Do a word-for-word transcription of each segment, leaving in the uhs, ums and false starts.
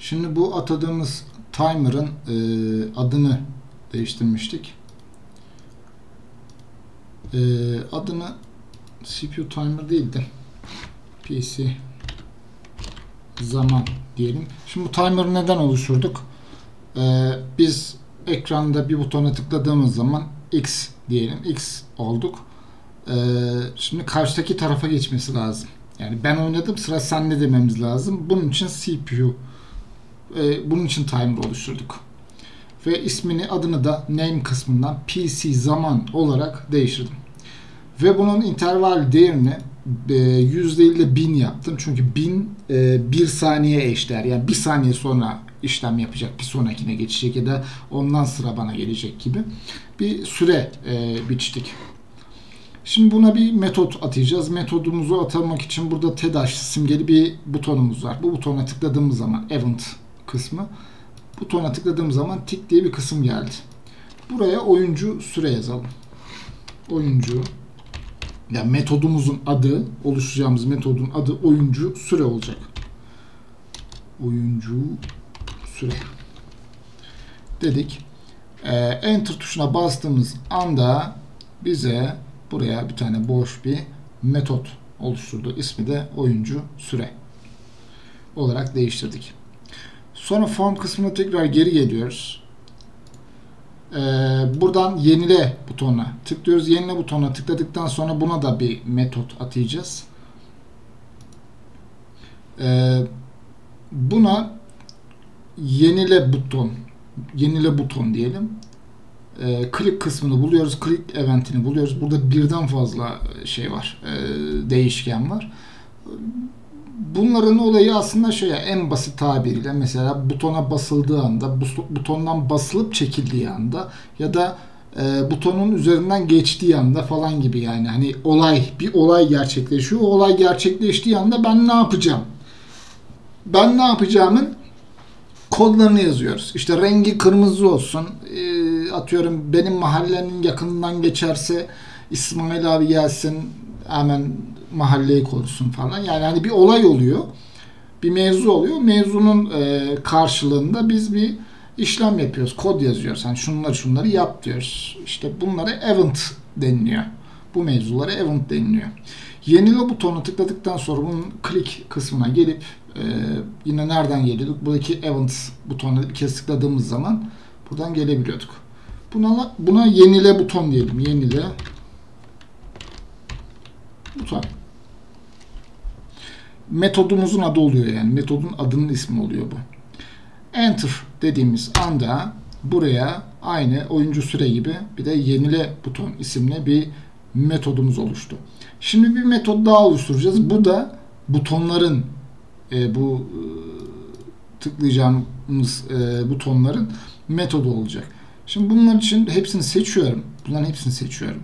Şimdi bu atadığımız timer'ın e, adını değiştirmiştik. E, adını C P U timer değil de P C zaman diyelim. Şimdi bu timer'ı neden oluşturduk? E, biz ekranda bir butona tıkladığımız zaman X diyelim. X olduk. E, şimdi karşıdaki tarafa geçmesi lazım. Yani ben oynadım, sıra sende dememiz lazım. Bunun için C P U e, bunun için timer oluşturduk. Ve ismini, adını da name kısmından P C zaman olarak değiştirdim. Ve bunun interval değerini e, yüz değil de bin yaptım. Çünkü bin e, bir saniye eşdeğer. Yani bir saniye sonra işlem yapacak, bir sonrakine geçecek ya da ondan sıra bana gelecek gibi bir süre e, biçtik. Şimdi buna bir metot atayacağız. Metodumuzu atamak için burada T D H simgeli bir butonumuz var. Bu butona tıkladığımız zaman event kısmı. Butona tıkladığımız zaman tik diye bir kısım geldi. Buraya oyuncu süre yazalım. Oyuncu, yani metodumuzun adı, oluşturacağımız metodun adı oyuncu süre olacak. Oyuncu süre dedik. Ee, Enter tuşuna bastığımız anda bize buraya bir tane boş bir metot oluşturdu. İsmi de oyuncu süre olarak değiştirdik. Sonra form kısmına tekrar geri geliyoruz. Ee, buradan yenile butonuna tıklıyoruz. Yenile butonuna tıkladıktan sonra buna da bir metot atayacağız. Ee, buna yenile buton yenile buton diyelim. Ee, click kısmını buluyoruz. Click eventini buluyoruz. Burada birden fazla şey var. E, değişken var. Bunların olayı aslında şey, en basit tabiriyle mesela butona basıldığı anda, butondan basılıp çekildiği anda ya da e, butonun üzerinden geçtiği anda falan gibi, yani hani olay, bir olay gerçekleşiyor. O olay gerçekleştiği anda ben ne yapacağım? Ben ne yapacağımın kodlarını yazıyoruz. İşte rengi kırmızı olsun. E, atıyorum benim mahallenin yakınından geçerse İsmail abi gelsin hemen mahalleyi korusun falan. Yani hani bir olay oluyor. Bir mevzu oluyor. Mevzunun e, karşılığında biz bir işlem yapıyoruz. Kod yazıyoruz. Hani şunları şunları yap diyoruz. İşte bunlara event deniliyor. Bu mevzulara event deniliyor. Yenile butonu tıkladıktan sonra bunun click kısmına gelip e, yine nereden geliyorduk? Buradaki events butonuna bir kez tıkladığımız zaman buradan gelebiliyorduk. Buna, buna yenile buton diyelim. Yenile buton. Metodumuzun adı oluyor yani. Metodun adının ismi oluyor bu. Enter dediğimiz anda buraya aynı oyuncu süre gibi bir de yenile buton isimli bir metodumuz oluştu. Şimdi bir metot daha oluşturacağız. Bu da butonların e, bu e, tıklayacağımız e, butonların metodu olacak. Şimdi bunlar için hepsini seçiyorum. Bunların hepsini seçiyorum.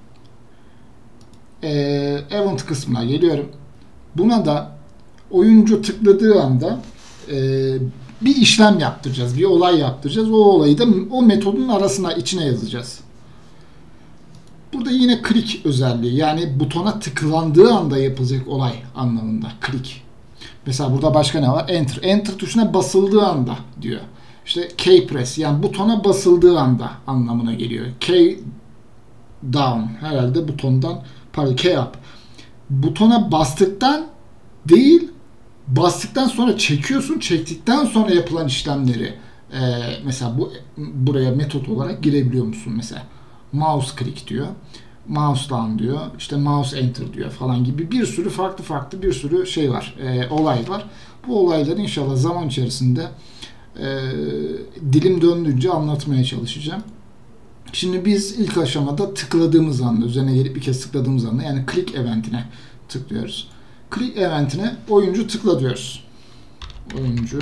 E, event kısmına geliyorum. Buna da oyuncu tıkladığı anda e, bir işlem yaptıracağız. Bir olay yaptıracağız. O olayı da o metodun arasına, içine yazacağız. Burada yine click özelliği, yani butona tıklandığı anda yapılacak olay anlamında click. Mesela burada başka ne var? Enter. Enter tuşuna basıldığı anda diyor. İşte key press, yani butona basıldığı anda anlamına geliyor. Key down herhalde butondan, pardon key up. Butona bastıktan değil, bastıktan sonra çekiyorsun. Çektikten sonra yapılan işlemleri e, mesela bu buraya metot olarak girebiliyor musun? Mesela mouse click diyor. Mouse down diyor. İşte mouse enter diyor falan gibi bir sürü farklı farklı bir sürü şey var. E, olay var. Bu olayları inşallah zaman içerisinde e, dilim döndüğünce anlatmaya çalışacağım. Şimdi biz ilk aşamada tıkladığımız anda, üzerine gelip bir kez tıkladığımız anda, yani click eventine tıklıyoruz. Click eventine oyuncu tıkla diyoruz. Oyuncu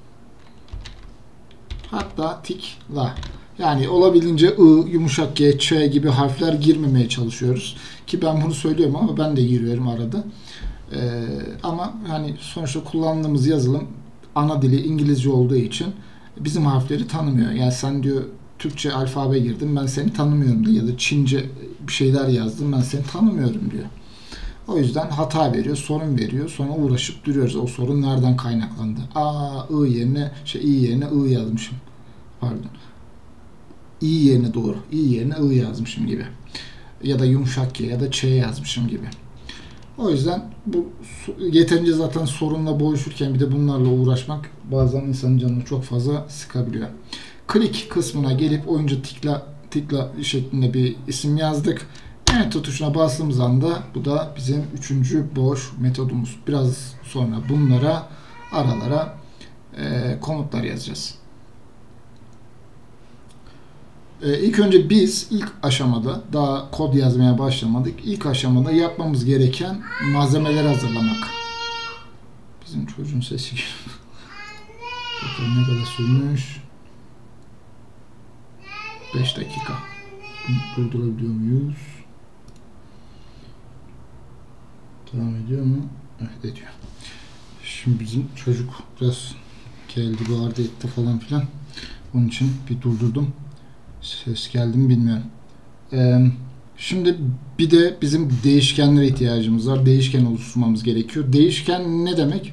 hatta tıkla. Yani olabildiğince I, yumuşak G, Ç gibi harfler girmemeye çalışıyoruz. Ki ben bunu söylüyorum ama ben de giriyorum arada. Ee, ama hani sonuçta kullandığımız yazılım ana dili İngilizce olduğu için bizim harfleri tanımıyor. Yani sen diyor Türkçe alfabe girdim, ben seni tanımıyorum diyor. Ya da Çince bir şeyler yazdım, ben seni tanımıyorum diyor. O yüzden hata veriyor, sorun veriyor. Sonra uğraşıp duruyoruz. O sorun nereden kaynaklandı? Aa, I yerine, şey I yerine I yazmışım. Pardon. İ yerine doğru. İ yerine I yazmışım gibi. Ya da yumuşak Y ya da Ç yazmışım gibi. O yüzden bu yeterince zaten sorunla boğuşurken bir de bunlarla uğraşmak bazen insanın canını çok fazla sıkabiliyor. Click kısmına gelip oyuncu tıkla tıkla şeklinde bir isim yazdık. Enter tuşuna bastığımız anda bu da bizim üçüncü boş metodumuz. Biraz sonra bunlara aralara e, komutlar yazacağız. E, ilk önce biz ilk aşamada daha kod yazmaya başlamadık. İlk aşamada yapmamız gereken malzemeleri hazırlamak. Bizim çocuğun sesi geliyor. Bakalım ne kadar sürmüş. beş dakika. Durdurabiliyor muyuz? Devam ediyor mu? Evet, ediyor. Şimdi bizim çocuk biraz geldi, bağırdı, etti falan filan. Onun için bir durdurdum. Ses geldi mi bilmiyorum. Ee, şimdi bir de bizim değişkenlere ihtiyacımız var. Değişken oluşturmamız gerekiyor. Değişken ne demek?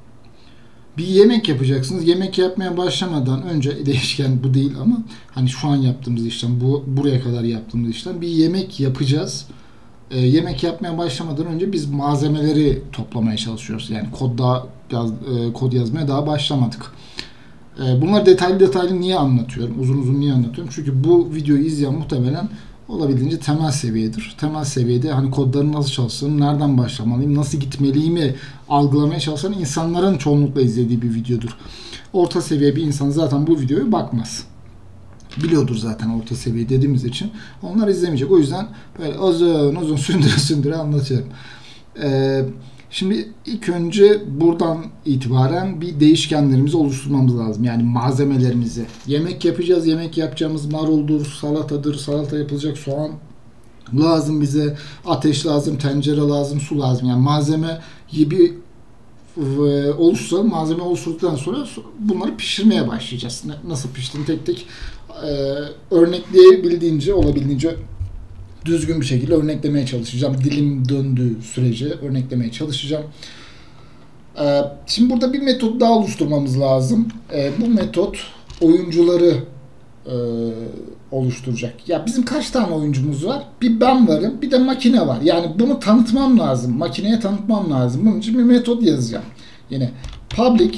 Bir yemek yapacaksınız. Yemek yapmaya başlamadan önce değişken bu değil ama hani şu an yaptığımız işlem, bu buraya kadar yaptığımız işlem, bir yemek yapacağız. E, yemek yapmaya başlamadan önce biz malzemeleri toplamaya çalışıyoruz. Yani kod daha yaz, e, kod yazmaya daha başlamadık. E, bunları detaylı detaylı niye anlatıyorum? Uzun uzun niye anlatıyorum? Çünkü bu videoyu izleyen muhtemelen olabildiğince temel seviyedir. Temel seviyede hani kodların nasıl çalıştığını, nereden başlamalıyım, nasıl gitmeliyimi algılamaya çalışan insanların çoğunlukla izlediği bir videodur. Orta seviye bir insan zaten bu videoyu bakmaz. Biliyordur zaten orta seviye dediğimiz için. Onlar izlemeyecek. O yüzden böyle uzun uzun sündüre sündüre anlatıyorum. Ee, şimdi ilk önce buradan itibaren bir değişkenlerimizi oluşturmamız lazım. Yani malzemelerimizi. Yemek yapacağız. Yemek yapacağımız maruldur, salatadır, salata yapılacak soğan lazım bize. Ateş lazım, tencere lazım, su lazım. Yani malzeme bir oluşsa, malzeme oluşturduktan sonra bunları pişirmeye başlayacağız. Nasıl piştiğini tek tek e, örnekleyebildiğince, olabildiğince düzgün bir şekilde örneklemeye çalışacağım. Dilim döndüğü sürece örneklemeye çalışacağım. E, şimdi burada bir metot daha oluşturmamız lazım. E, bu metot oyuncuları e, oluşturacak. Ya bizim kaç tane oyuncumuz var? Bir ben varım, bir de makine var. Yani bunu tanıtmam lazım. Makineye tanıtmam lazım. Bunun için bir metot yazacağım. Yine public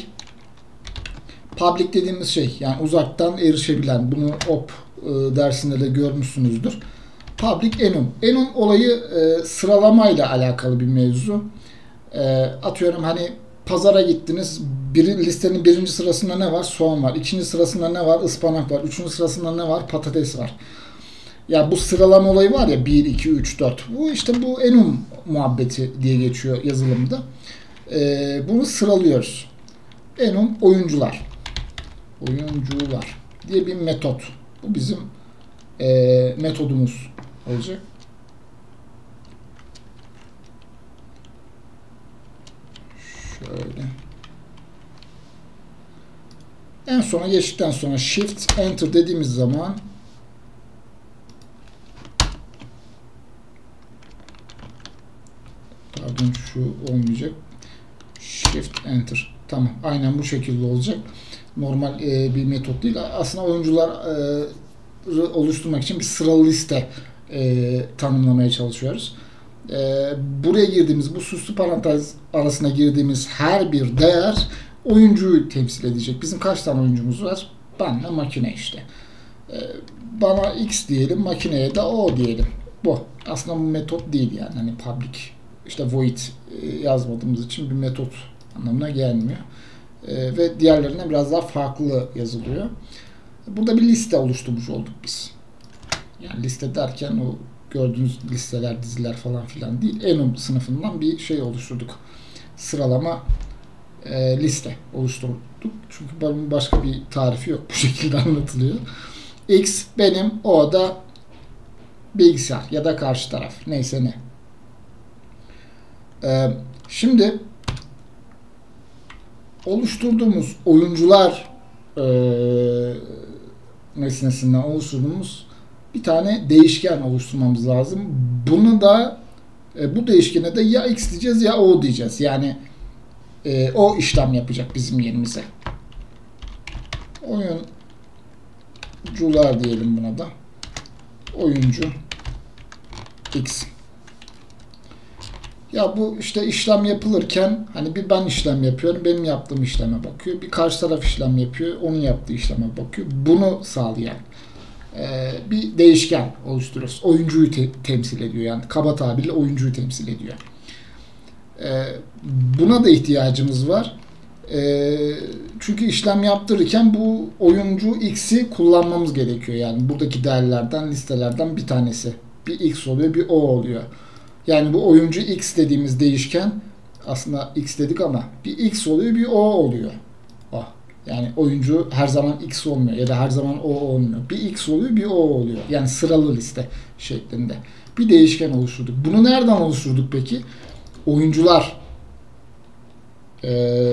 public dediğimiz şey, yani uzaktan erişebilen, bunu O P e, dersinde de görmüşsünüzdür. Public enum. Enum olayı e, sıralamayla alakalı bir mevzu. E, atıyorum hani pazara gittiniz. Bir, listenin birinci sırasında ne var? Soğan var. İkinci sırasında ne var? Ispanak var. Üçüncü sırasında ne var? Patates var. Ya bu sıralama olayı var ya, bir, iki, üç, dört. Bu işte bu enum muhabbeti diye geçiyor yazılımda. Ee, bunu sıralıyoruz. Enum oyuncular. Oyuncular diye bir metot. Bu bizim e, metodumuz olacak. Şöyle. En sona geçtikten sonra Shift Enter dediğimiz zaman pardon, şu olmayacak. Shift Enter. Tamam. Aynen bu şekilde olacak. Normal e, bir metot değil. Aslında oyuncular e, oluşturmak için bir sıralı liste e, tanımlamaya çalışıyoruz. E, buraya girdiğimiz, bu süslü parantez arasına girdiğimiz her bir değer oyuncuyu temsil edecek. Bizim kaç tane oyuncumuz var? Benle makine işte. E, bana X diyelim, makineye de O diyelim. Bu. Aslında bu metot değil yani. Hani public, işte void yazmadığımız için bir metot anlamına gelmiyor. E, ve diğerlerinden biraz daha farklı yazılıyor. Burada bir liste oluşturmuş olduk biz. Yani liste derken o gördüğünüz listeler, diziler falan filan değil. Enum sınıfından bir şey oluşturduk. Sıralama e, liste oluşturduk. Çünkü bunun başka bir tarifi yok. Bu şekilde anlatılıyor. X benim, O da bilgisayar ya da karşı taraf. Neyse ne. E, şimdi oluşturduğumuz oyuncular e, nesnesinden oluşturduğumuz bir tane değişken oluşturmamız lazım. Bunu da E, bu değişkene de ya x diyeceğiz ya o diyeceğiz. Yani e, o işlem yapacak bizim yerimize. Oyuncular diyelim buna da. Oyuncu x. Ya bu işte işlem yapılırken hani bir ben işlem yapıyorum, benim yaptığım işleme bakıyor. Bir karşı taraf işlem yapıyor, onun yaptığı işleme bakıyor. Bunu sağlayan e, bir değişken oluşturuyoruz. Oyuncuyu te- temsil ediyor, yani kaba tabirle oyuncuyu temsil ediyor. E, buna da ihtiyacımız var. E, çünkü işlem yaptırırken bu oyuncu x'i kullanmamız gerekiyor. Yani buradaki değerlerden, listelerden bir tanesi. Bir x oluyor, bir o oluyor. Yani bu oyuncu x dediğimiz değişken, aslında x dedik ama bir x oluyor, bir o oluyor. Oh. Yani oyuncu her zaman x olmuyor ya da her zaman o olmuyor. Bir x oluyor, bir o oluyor. Yani sıralı liste şeklinde. Bir değişken oluşturduk. Bunu nereden oluşturduk peki? Oyuncular ee,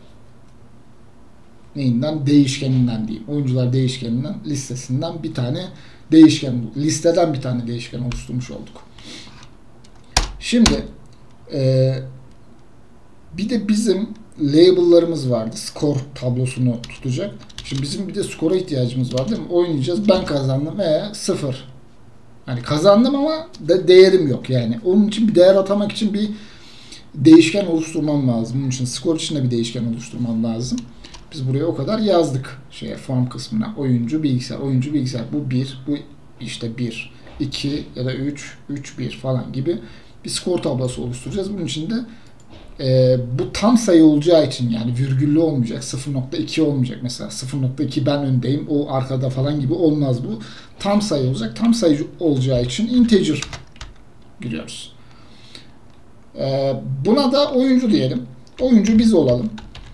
neyinden? Değişkeninden diyeyim. Oyuncular değişkeninden, listesinden bir tane değişken, listeden bir tane değişken oluşturmuş olduk. Şimdi e, bir de bizim label'larımız vardı. Skor tablosunu tutacak. Şimdi bizim bir de skora ihtiyacımız var değil mi? Oynayacağız. Ben kazandım. E sıfır. Hani kazandım ama de değerim yok yani. Onun için bir değer atamak için bir değişken oluşturmam lazım. Bunun için skor için de bir değişken oluşturmam lazım. Biz buraya o kadar yazdık. Şeye, form kısmına. Oyuncu bilgisayar. Oyuncu bilgisayar. Bu bir. Bu işte bir. iki ya da üç. üç bir falan gibi bir skor tablosu oluşturacağız. Bunun için de e, bu tam sayı olacağı için, yani virgüllü olmayacak. sıfır nokta iki olmayacak mesela. sıfır nokta iki ben öndeyim, o arkada falan gibi olmaz bu. Tam sayı olacak. Tam sayı olacağı için integer giriyoruz. E, buna da oyuncu diyelim. Oyuncu biz olalım.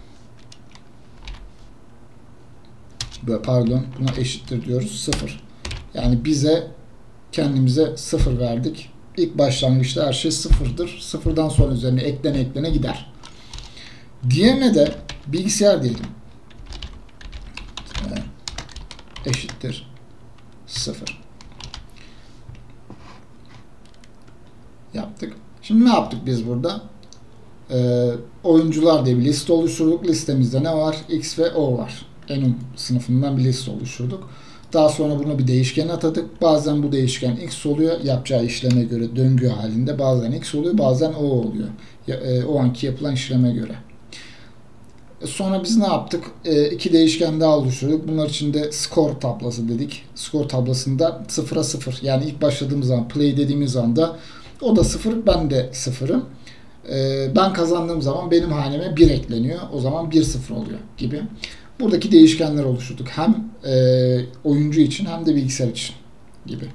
Pardon, buna eşittir diyoruz. sıfır. Yani bize, kendimize sıfır verdik. İlk başlangıçta her şey sıfırdır. Sıfırdan sonra üzerine eklene eklene gider. Diğerine de bilgisayar diyelim. Eşittir sıfır. Yaptık. Şimdi ne yaptık biz burada? Ee, oyuncular diye bir liste oluşturduk. Listemizde ne var? X ve O var. Enum sınıfından bir liste oluşturduk. Daha sonra bunu bir değişken atadık. Bazen bu değişken x oluyor. Yapacağı işleme göre döngü halinde. Bazen x oluyor. Bazen o oluyor. O anki yapılan işleme göre. Sonra biz ne yaptık? İki değişken daha oluşturduk. Bunlar için de skor tablosu dedik. Skor tablosunda sıfıra sıfır. Yani ilk başladığımız zaman, play dediğimiz anda o da sıfır, ben de sıfırım. Ben kazandığım zaman benim haneme bir ekleniyor. O zaman bir sıfır oluyor gibi. Buradaki değişkenler oluşturduk. Hem e, oyuncu için hem de bilgisayar için gibi.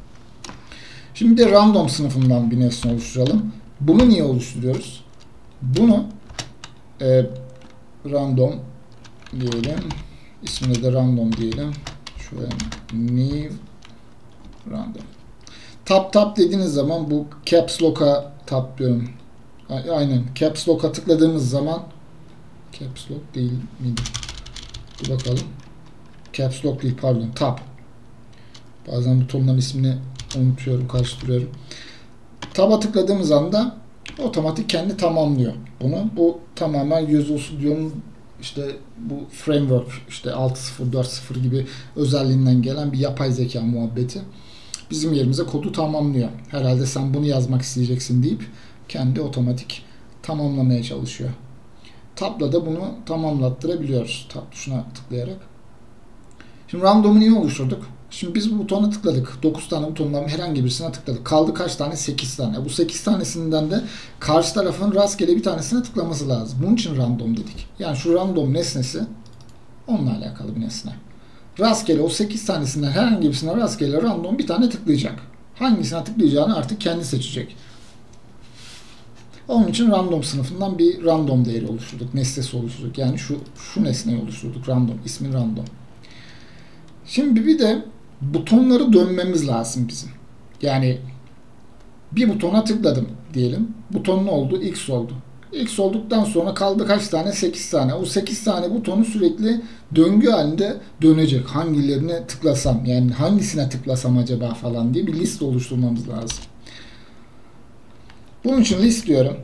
Şimdi de random sınıfından bir nesne oluşturalım. Bunu niye oluşturuyoruz? Bunu e, random diyelim. İsmine de random diyelim. Şöyle new random. Tab tab dediğiniz zaman bu caps lock'a tab diyorum. Aynen. Caps lock'a tıkladığımız zaman, caps lock değil miydi? Bir bakalım. Caps Lock değil, pardon. Tab. Bazen butonların ismini unutuyorum, karıştırıyorum. Tab'a tıkladığımız anda otomatik kendi tamamlıyor bunu. Bu tamamen Visual Studio'nun işte bu framework, işte altı nokta sıfır dört nokta sıfır gibi özelliğinden gelen bir yapay zeka muhabbeti. Bizim yerimize kodu tamamlıyor. Herhalde sen bunu yazmak isteyeceksin deyip kendi otomatik tamamlamaya çalışıyor. Tab'la da bunu tamamlattırabiliyoruz. Tab tuşuna tıklayarak. Şimdi random'u niye oluşturduk? Şimdi biz bu butona tıkladık. dokuz tane butondan herhangi birisine tıkladık. Kaldı kaç tane? sekiz tane. Bu sekiz tanesinden de karşı tarafın rastgele bir tanesine tıklaması lazım. Bunun için random dedik. Yani şu random nesnesi onunla alakalı bir nesne. Rastgele o sekiz tanesinden herhangi birisine rastgele random bir tane tıklayacak. Hangisine tıklayacağını artık kendi seçecek. Onun için random sınıfından bir random değeri oluşturduk. Nesnesi oluşturduk. Yani şu şu nesneyi oluşturduk. Random. İsmi random. Şimdi bir de butonları dönmemiz lazım bizim. Yani bir butona tıkladım diyelim. Buton ne oldu? X oldu. X olduktan sonra kaldı kaç tane? sekiz tane. O sekiz tane butonu sürekli döngü halinde dönecek. Hangilerine tıklasam, yani hangisine tıklasam acaba falan diye bir liste oluşturmamız lazım. Bunun için list diyorum.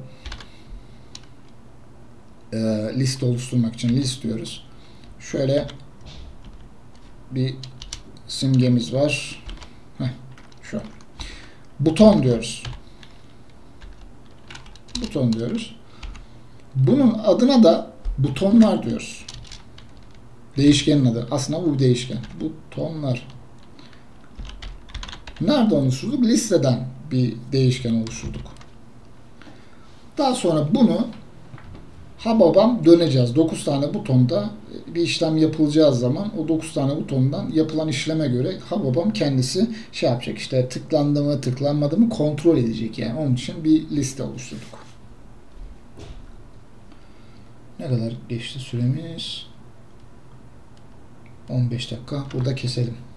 Ee, list oluşturmak için list diyoruz. Şöyle bir simgemiz var. Heh, şu. Buton diyoruz. Buton diyoruz. Bunun adına da butonlar diyoruz. Değişkenin adı. Aslında bu bir değişken. Butonlar. Nerede oluşturduk? Listeden bir değişken oluşturduk. Daha sonra bunu hababam döneceğiz. dokuz tane butonda bir işlem yapılacağı zaman o dokuz tane butondan yapılan işleme göre hababam kendisi şey yapacak. İşte tıklandı mı tıklanmadı mı kontrol edecek yani. Onun için bir liste oluşturduk. Ne kadar geçti süremiz? on beş dakika. Burada keselim.